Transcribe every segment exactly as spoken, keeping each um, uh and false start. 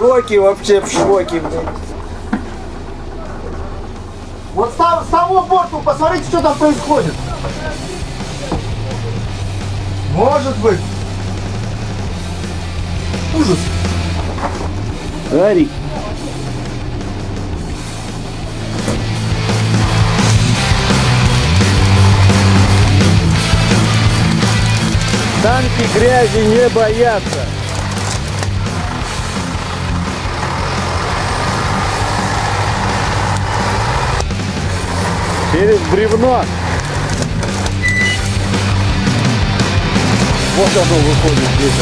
шоке вообще, в шоке, блин. Вот с того борта, посмотрите, что там происходит. Может быть. Ужас. Гарик. Танки грязи не боятся. Через бревно. Вот оно выходит здесь.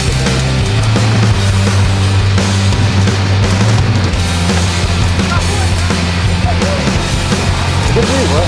Держи его.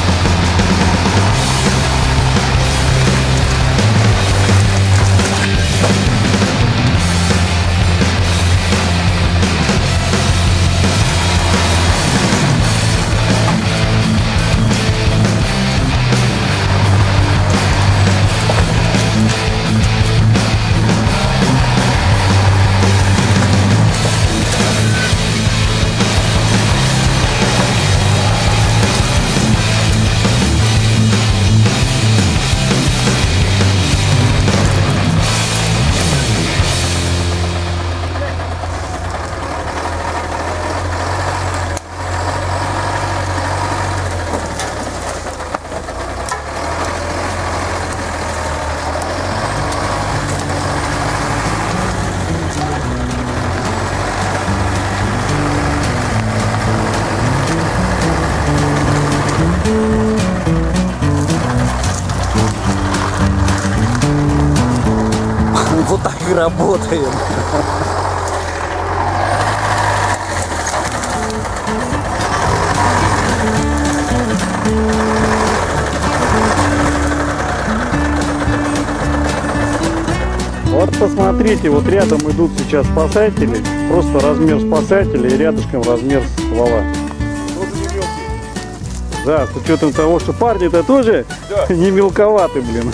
Вот так и работаем. Вот посмотрите, вот рядом идут сейчас спасатели, просто размер спасателя и рядышком размер ствола. Да, с учетом того, что парни-то тоже да. Не мелковаты, блин.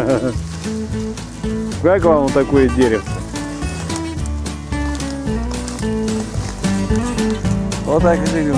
Как вам вот такое дерево? Вот так и живем.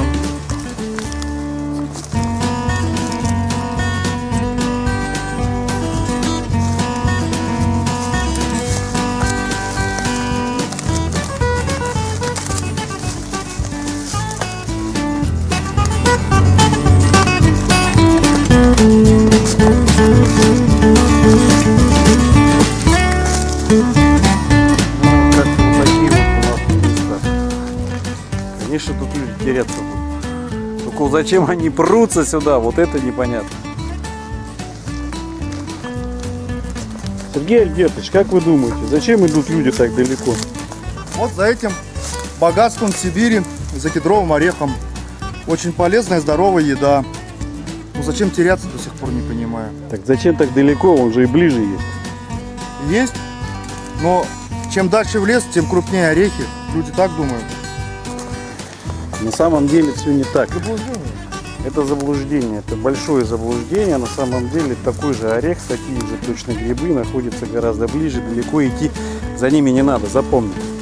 Конечно, тут люди теряться будут. Только зачем они прутся сюда, вот это непонятно. Сергей Альбертович, как вы думаете, зачем идут люди так далеко? Вот за этим богатством Сибири, за кедровым орехом. Очень полезная, здоровая еда. Ну зачем теряться, до сих пор не понимаю. Так зачем так далеко, он же и ближе есть. Есть, но чем дальше в лес, тем крупнее орехи. Люди так думают. На самом деле все не так. Заблуждение. Это заблуждение, это большое заблуждение. На самом деле такой же орех, такие же точно грибы находятся гораздо ближе, далеко идти за ними не надо, запомните.